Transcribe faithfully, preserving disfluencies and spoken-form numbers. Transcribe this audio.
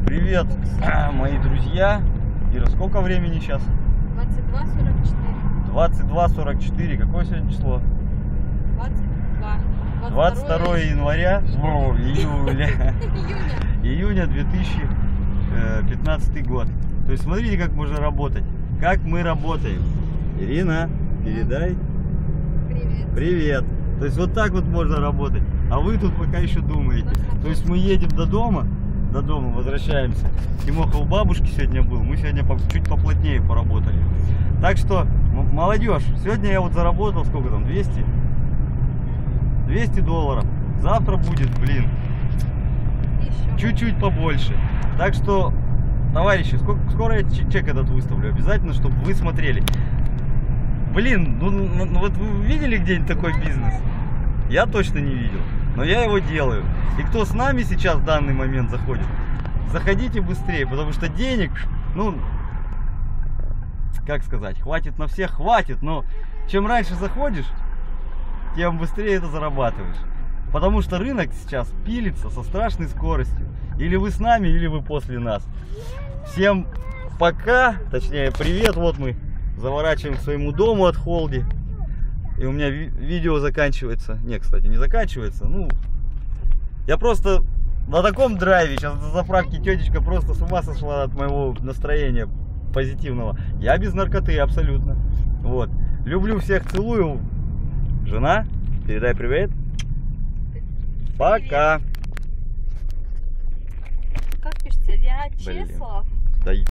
Привет, мои друзья. Ира, сколько времени сейчас? двадцать два сорок четыре. двадцать два сорок четыре. Какое сегодня число? двадцать два. двадцать второе января. О, июля. Июня две тысячи пятнадцатый год. То есть смотрите, как можно работать. Как мы работаем. Ирина, передай. Привет. Привет. То есть вот так вот можно работать. А вы тут пока еще думаете. То есть мы едем до дома. До дома возвращаемся. Тимоха у бабушки сегодня был. Мы сегодня чуть поплотнее поработали. Так что, молодежь, сегодня я вот заработал, сколько там, двести? двести долларов. Завтра будет, блин, чуть-чуть побольше. Так что, товарищи, сколько, скоро я чек этот выставлю. Обязательно, чтобы вы смотрели. Блин, ну, ну вот вы видели где-нибудь такой бизнес? Я точно не видел. Но я его делаю. И кто с нами сейчас в данный момент заходит, заходите быстрее, потому что денег, ну, как сказать, хватит на всех, хватит, но чем раньше заходишь, тем быстрее это зарабатываешь. Потому что рынок сейчас пилится со страшной скоростью. Или вы с нами, или вы после нас. Всем пока, точнее привет, вот мы заворачиваем к своему дому от Холди. И у меня ви видео заканчивается. Не, кстати, не заканчивается. Ну, я просто на таком драйве. Сейчас на заправке тетечка просто с ума сошла от моего настроения позитивного. Я без наркоты, абсолютно. Вот. Люблю всех, целую. Жена, передай привет. Пока. Как пишется? Вячеслав. Да